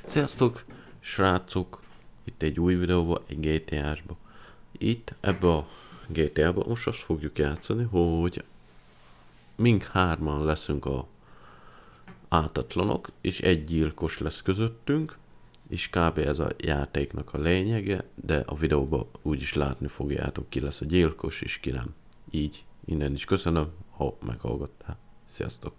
Sziasztok, srácok! Itt egy új videóban, egy GTA-sba. Itt, ebbe a GTA-ba most azt fogjuk játszani, hogy mink hárman leszünk a ártatlanok, és egy gyilkos lesz közöttünk, és kb. Ez a játéknak a lényege, de a videóban úgyis látni fogjátok, ki lesz a gyilkos, és ki nem. Így, innen is köszönöm, ha meghallgattál. Sziasztok!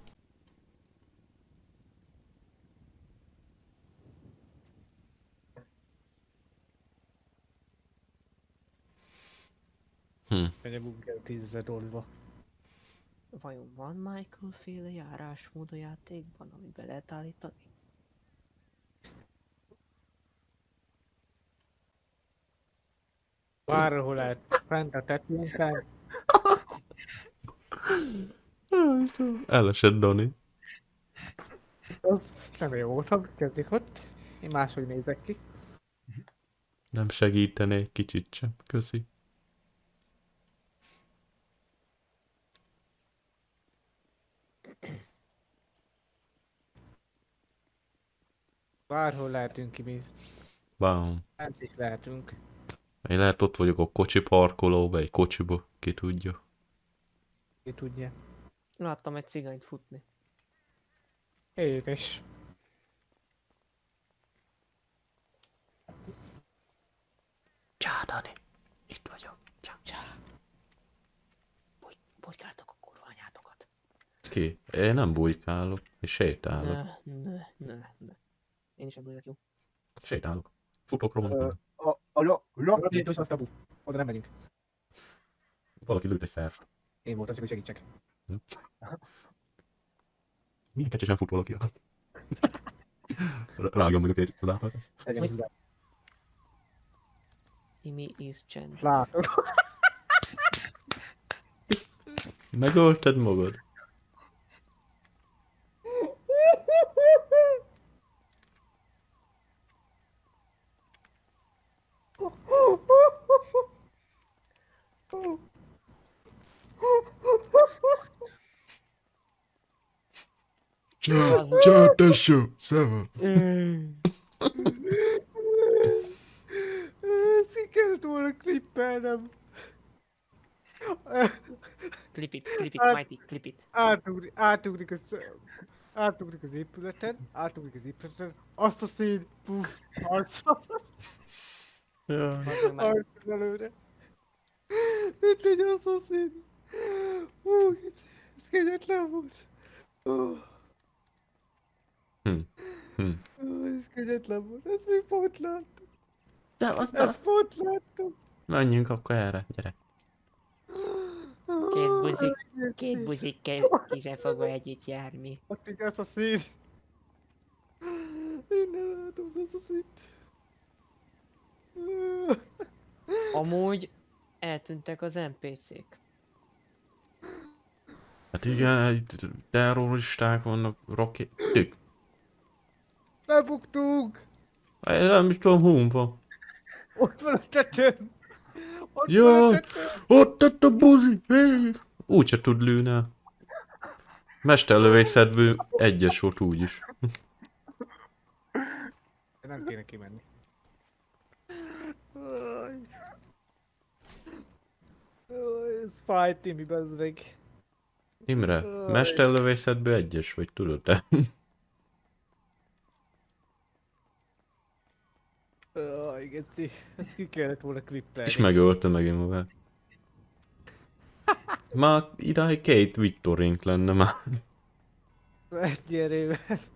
Megy a bunker 10 $1000. Vajon van Michael féle járásmód a játékban, amiben lehet állítani? Bárhol lehet fent a tetőnken. Elesett Dani. Az nem jó voltam, kezdjük ott. Én máshogy nézek ki. Nem segítené kicsit sem, köszi. Bárhol lehetünk ki mi. Bám. Fent is lehetünk. Én lehet ott vagyok a kocsi parkolóba, egy kocsiba, ki tudja. Ki tudja. Láttam egy cigányt futni. Én is. Csá, Dani, itt vagyok. Csá. Bujkáltok a kurva anyátokat. Ki? Én nem bujkálok, és sétálok. Ne. Én is ebből jó. Sétálok. Futok romantikán. Rakétos azt a bu. Oda nem megyünk. Valaki lőtt egy fert. Én voltam, csak hogy segítsek. Milyen kecsesen fut valaki? Rágom meg a két lábat. Legyen is hozzá. Imi is csend. Látod. Megölted magad. Ciao tesó, szeva. Ezt kellett volna klippelnem. Clip it, Mighty, clip it. Átugrik az épületen, azt a szín, puff, arccal, Ja. Az meg már arccal előre. Mint egy asszaszín. Ez kegyetlen volt. Ez kegyetlen volt, ezt még pont láttam. De az Ezt pont láttam. menjünk akkor erre, gyere. két buzik kézenfogva együtt járni. Ott így az a szín. Én nem látom az asszaszínt. Amúgy eltűntek az NPC-k. Hát igen, itt terroristák vannak, rakéták. Lebuktunk! Én nem is tudom, hol van. Ott van a tetőn! Ott van a Jaj, tetőn! ott tett a buzi! Hé! Úgyse tud lőni. Mesterlövészetből egyes volt úgyis. Nem kéne kimenni. Ez fáj, Timi, bezd meg. Imre, mesterlövészetből egyes vagy, tudod te? Geci, ezt ki kellett volna klippelni. És megölte megint magát. Már idáig két Viktorink lenne már. Egy erővel.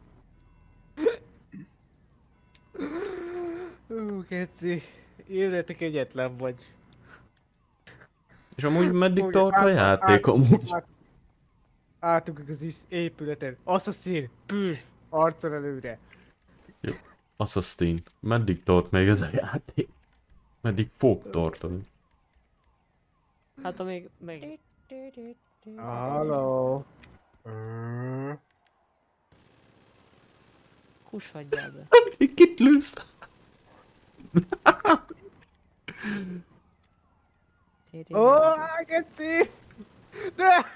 Geci, életek egyetlen vagy. És amúgy meddig tart a játék amúgy? Átugrik az épületen. Assassin, püff, arccal előre. Assassin, meddig tart még ez a játék? Meddig fog tartani? Hát amíg meg... Halló. Húshagyjál be. Kit lősz? Ó, Geci! De!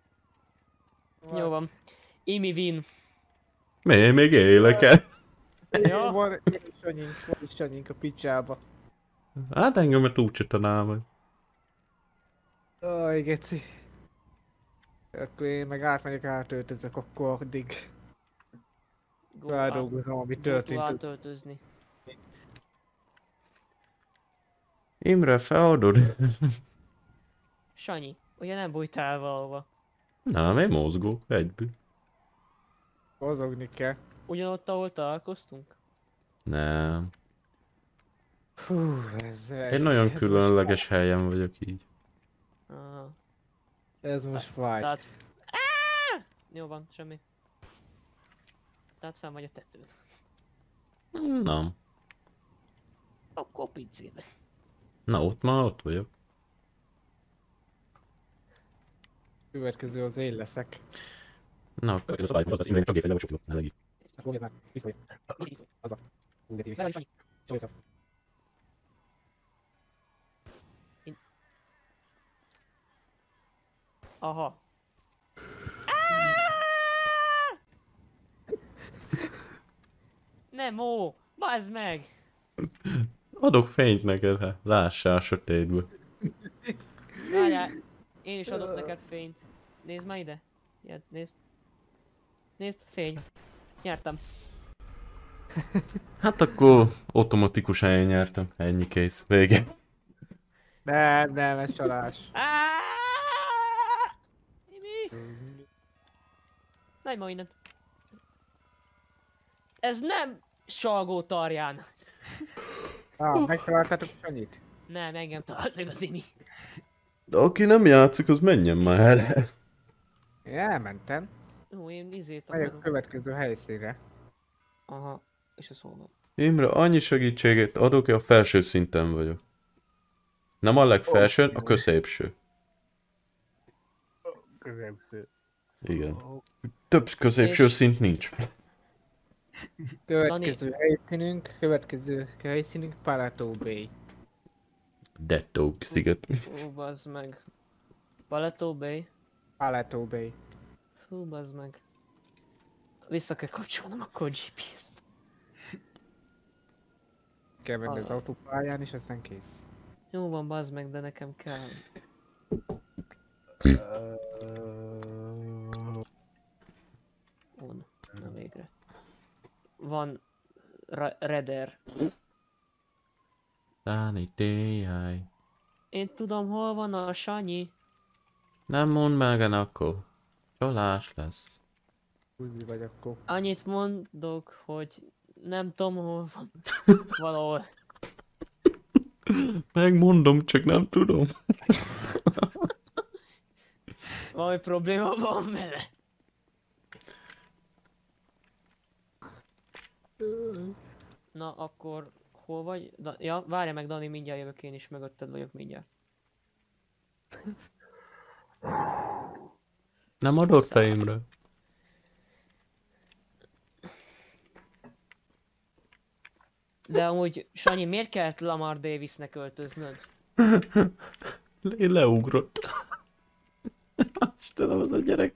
Jó van. Imi win. Még élek el. Ja, Van is Sanyink a picsába. Hát engemet úgyse tanál meg. Aj, geci. Akkor én meg átmegyek, átöltözök, akkor addig feldolgozom, ami go to történt. átöltözni. Imre, feladod? Sanyi, ugye nem bújtál valahova? Nem, én mozgok egyből. Mozogni kell. Ugyanott, ahol találkoztunk? Nem. Hú, ez Egy nagyon ez különleges helyen vagyok így. Ah, Ez most fáj. tehát... Jó van, semmi. Tehát fel vagy a tetőn. Nem. Akkor pincébe. Na ott vagyok. Következő az én leszek. Na, akkor szabály, az Imre csak gépfegyver, sok kiló, ne legít. Akkor már visszajöjj. Az a. Hú, geci. Fel vagy, Sanyi. Csak vissza. Aha. Nem, ó! Bazd meg! Adok fényt neked, hát lássál a sötétből. Várjál, én is adok neked fényt. Nézd már ide. Jedd, nézd. Nézd, fény. Nyertem. Hát akkor automatikusan én nyertem. Ennyi kész. Vége. Nem, ez csalás. Mi? Menj ma innen. Ez nem Salgó Tarján. Megtaláltátok Sanyit? Nem, engem talált meg az Imi. De aki nem játszik, az menjen már el. Én elmentem. Ó, én izét Megyek a akarom. következő helyszínre. Aha, és a szóval. Imre, annyi segítséget adok, hogy a felső szinten vagyok. Nem a legfelső, a középső. Középső. Igen. Több középső És- szint nincs. Következő helyszínünk Palato Bay. Dead Dog sziget. Fú, bazd meg. Paleto Bay. Palato Bay. Fú, bazd meg. Vissza kell kapcsolnom akkor a GPS-t. Kell menni az Ajaj. autópályán és aztán kész. Jó van, bazd meg, de nekem kell. On. Na végre. Van Redder. Dáni téjjáj. Én tudom, hol van a Sanyi. Nem mondd meg akkor. Csalás lesz. Húzni vagy akkor. Annyit mondok, hogy nem tudom, hol van. Valahol. Megmondom, csak nem tudom. Valami probléma van vele. Na akkor hol vagy? Ja, várja meg Dani, mindjárt jövök én is, mögötted vagyok mindjárt. Nem adott fejemre. De amúgy, Sanyi, miért kellett Lamar Davisnek öltöznöd? Leugrott. Istenem, az a gyerek.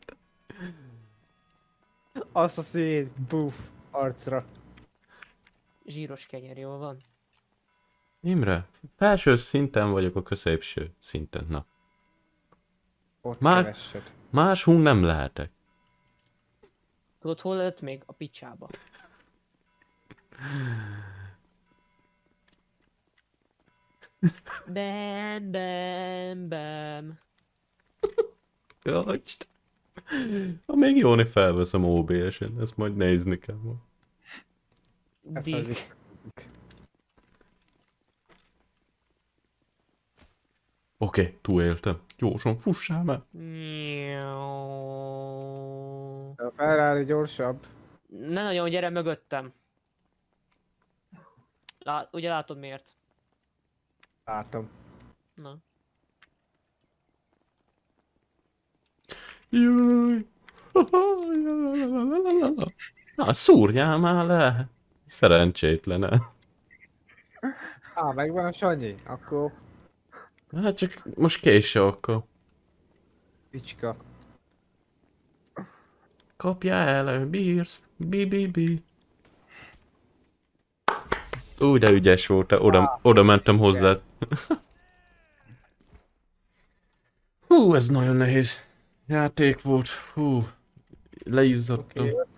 Azt a szín, buff, arcra. Zsíros kenyer, jól van? Imre, felső szinten vagyok a középső szinten, na. Ott Már- keressed. Máshol nem lehetek. Tudod, hol lett még? A picsába. Bam, bam, bam. Jaj, Isten. Ha még Jóni felveszem OBS-en, ezt majd nézni kell. Ezt majd Dick. Oké, túléltem. Gyorsan, fussál már. A Ferrari gyorsabb. Ne nagyon, gyere mögöttem. Ugye látod miért? Látom. Na. Jaj. Na, szúrjál már le. Szerencsétlene. Megvan a Sanyi. Akkor Hát csak most késő akkor. Icska. Kapjál el, bírsz. Bi. Úgy, de ügyes volt, oda mentem hozzád. Hú, ez nagyon nehéz játék volt. Hú, leizzadtam. Oké,